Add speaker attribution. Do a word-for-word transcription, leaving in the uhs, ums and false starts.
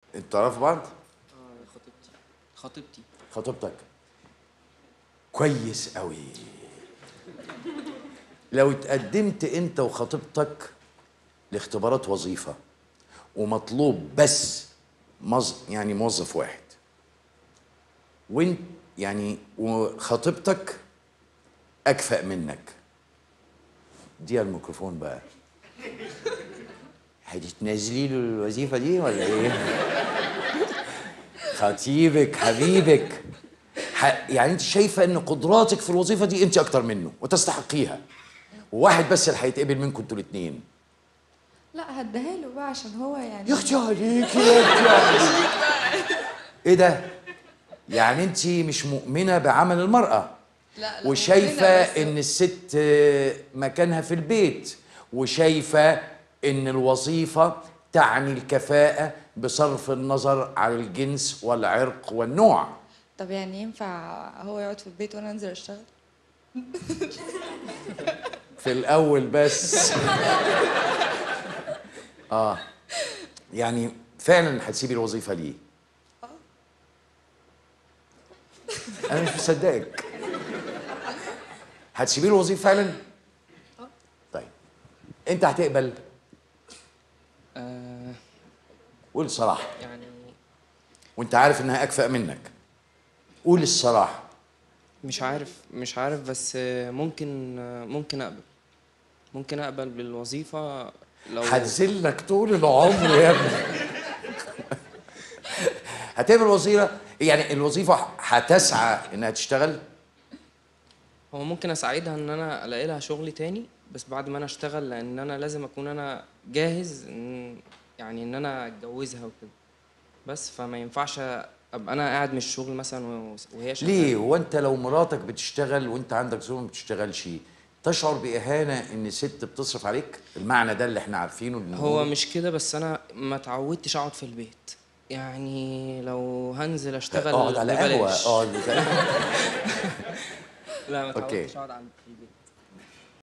Speaker 1: انتوا تعرفوا بعض؟
Speaker 2: اه خطيبتي خطيبتي
Speaker 1: خطيبتك كويس قوي. لو اتقدمت انت وخطيبتك لاختبارات وظيفه ومطلوب بس مز... يعني موظف واحد، وانت يعني وخطيبتك اكفأ منك، دي الميكروفون بقى، هتتنازلي له الوظيفه دي ولا ايه؟ خطيبك حبيبك ح... يعني انت شايفه ان قدراتك في الوظيفه دي انت اكتر منه وتستحقيها، وواحد بس اللي هيتقبل منكم انتوا الاثنين.
Speaker 3: لا هديها له بقى عشان هو يعني
Speaker 1: يا اختي عليكي يا اختي عليكي. ايه ده؟ يعني انت مش مؤمنه بعمل المراه
Speaker 3: لا لا
Speaker 1: وشايفه
Speaker 3: بس
Speaker 1: ان الست مكانها في البيت، وشايفه ان الوظيفه تعني الكفاءه بصرف النظر عن الجنس والعرق والنوع.
Speaker 3: طب يعني ينفع هو يقعد في البيت وانا انزل اشتغل؟
Speaker 1: في الاول بس. اه يعني فعلا هتسيبي الوظيفه ليه؟ انا مش مصدقك. هتسيبي له الوظيفه فعلا؟ طيب انت هتقبل؟
Speaker 2: آه
Speaker 1: قول الصراحه.
Speaker 2: يعني
Speaker 1: وانت عارف انها اكفأ منك، قول الصراحه.
Speaker 2: مش عارف مش عارف بس آه، ممكن آه، ممكن اقبل ممكن اقبل بالوظيفه لو
Speaker 1: هتذلك طول العمر يا ابني. هتقبل الوظيفه؟ يعني الوظيفه هتسعى انها تشتغل؟
Speaker 2: هو ممكن اساعدها ان انا الاقي لها شغل تاني، بس بعد ما انا اشتغل، لان انا لازم اكون انا جاهز إن يعني ان انا اتجوزها وكده. بس فما ينفعش ابقى انا قاعد من الشغل مثلا و- وهي شغاله.
Speaker 1: ليه؟ هو انت لو مراتك بتشتغل وانت عندك زوج ما بتشتغلش تشعر باهانه ان ست بتصرف عليك؟ المعنى ده اللي احنا عارفينه اللي
Speaker 2: هو
Speaker 1: بنقوله.
Speaker 2: مش كده، بس انا ما اتعودتش اقعد في البيت. يعني لو هنزل اشتغل
Speaker 1: اقعد على قهوه،
Speaker 2: ببلاش.
Speaker 1: اقعد.
Speaker 2: لا ما
Speaker 1: اوكي.
Speaker 2: اتعودتش اقعد عند- في البيت.